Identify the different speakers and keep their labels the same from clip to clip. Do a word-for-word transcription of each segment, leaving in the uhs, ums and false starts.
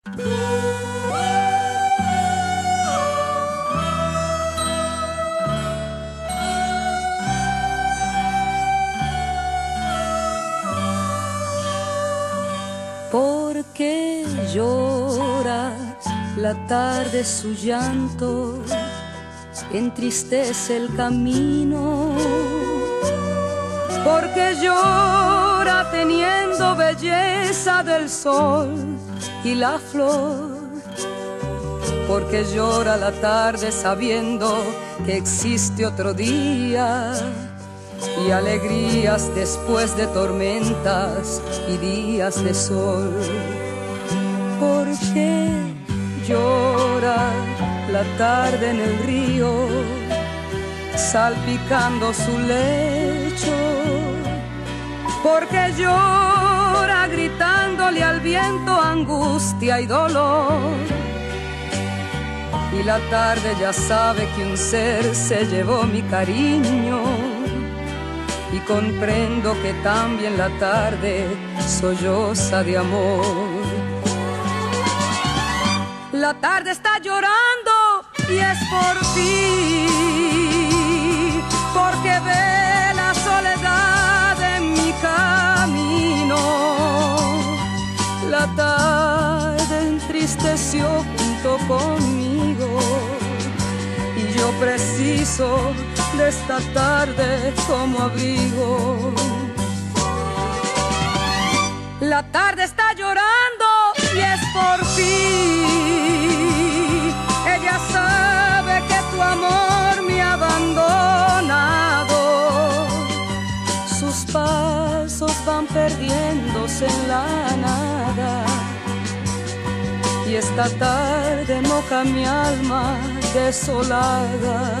Speaker 1: Porque llora la tarde, su llanto entristece el camino. Porque llora teniendo belleza del sol y la flor. Porque llora la tarde sabiendo que existe otro día y alegrías después de tormentas y días de sol. Porque llora la tarde en el río, salpicando su lecho. Porque llora gritándole al viento angustia y dolor. Y la tarde ya sabe que un ser se llevó mi cariño. Y comprendo que también la tarde solloza de amor. La tarde está llorando y es por ti, porque ve la soledad en mi camino. La tarde entristeció junto conmigo y yo preciso de esta tarde como abrigo. La tarde está llorando y es por ti. Ella sabe que tu amor me ha abandonado. Sus pasos van perdiéndose en la nada. Y esta tarde moja mi alma desolada.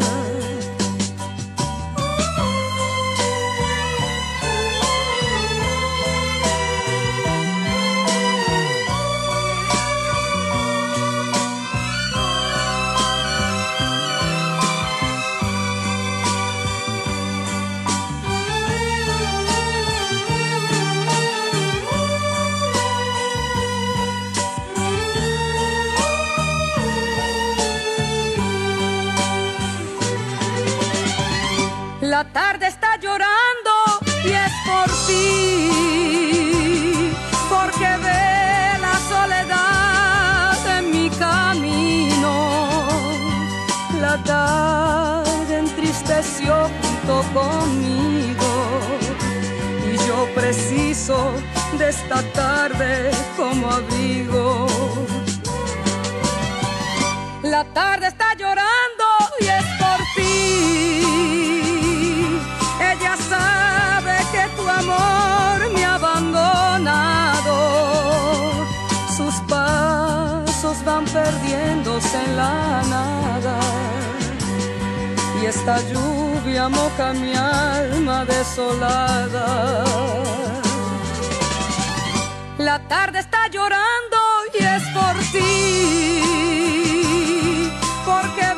Speaker 1: La tarde está llorando y es por ti, porque ve la soledad en mi camino. La tarde entristeció junto conmigo y yo preciso de esta tarde como abrigo. La tarde está llorando y es por ti. Ella sabe que tu amor me ha abandonado. Sus pasos van perdiéndose en la nada. Y esta lluvia moja mi alma desolada. La tarde está llorando y es por ti, porque